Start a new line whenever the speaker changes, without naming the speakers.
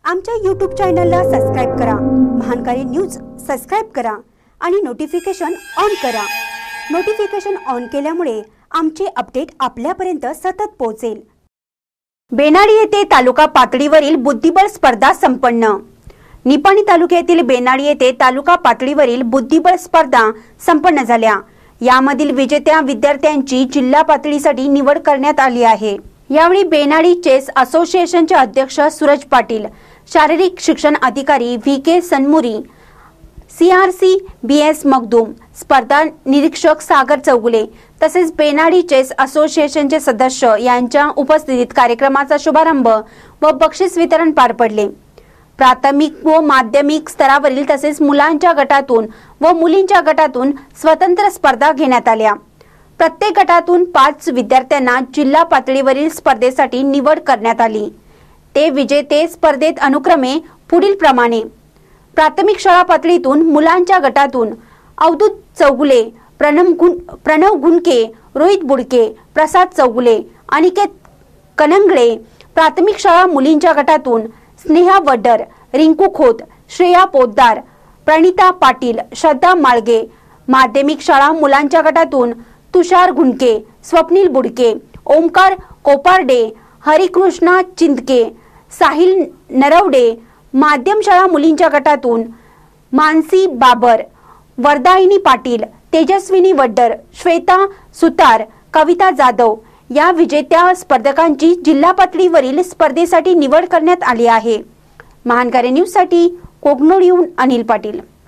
आमच्या YouTube चॅनलला subscribe करा। महानकारी न्यूज सबस्क्राइब करा आणि नोटिफिकेशन ऑन करा। नोटिफिकेशन ऑन केल्यामुळे आमचे अपडेट आपल्यापर्यंत सतत पोहोचेल। बेनाडी येथे तालुका पातळीवरील बुद्धिबळ स्पर्धा संपन्न। निपाणी तालुक्यातील बेनाडी येथे तालुका पातळीवरील बुद्धिबळ स्पर्धा संपन्न झाल्या। यामधील विजेत्या विद्यार्थ्यांची जिल्हा पातळीसाठी निवड करण्यात आली आहे। यावेळी बेनाडी चेस असोसिएशनचे अध्यक्ष सूरज पाटील, शारीरिक शिक्षण अधिकारी VK सनमुरी, CRC BS मखदूम, स्पर्धा निरीक्षक सागर चौगुले तसेच बेनाडी चेस असोसिएशनचे सदस्य यांच्या उपस्थितीत कार्यक्रमाचा शुभारंभ व बक्षीस वितरण पार पडले। प्राथमिक व माध्यमिक स्तरावरील तसेच मुलांच्या गटातून व मुलींच्या गटातून स्वतंत्र स्पर्धा घेण्यात आल्या। प्रत्येक गटातून 5 विद्यार्थ्यांना जिल्हा पातळीवरील स्पर्धेसाठी निवड करण्यात आली। ते विजेते स्पर्धेत अनुक्रमे पुढील प्रमाणे: प्राथमिक शाळा पातळीतून मुलांच्या गटातून अवधूत चौगुले, प्रणव गुणके, रोहित बुडके, प्रसाद चौगुले, अनिकेत कनंगळे। प्राथमिक शाळा मुलींच्या गटातून स्नेहा वड्डर, रिंकू खोत, श्रेया पोद्दार, प्रणिता पाटील, श्रद्धा माळगे। माध्यमिक शाळा मुलांच्या गटातून तुषार गुणके, स्वप्नील बुडके, ओमकार कोपारडे, हरिकृष्णा चिंदके, साहिल नरवडे। माध्यम शाळा मुलींच्या गटातून मानसी बाबर, वरदायिनी पाटील, तेजस्विनी वड्डर, श्वेता सुतार, कविता जाधव या विजेत्या स्पर्धकांची जिल्हा पातळीवरील स्पर्धेसाठी निवड करण्यात आली आहे। महानकारी न्यूज साठी कोकणोडीहून अनिल पाटील।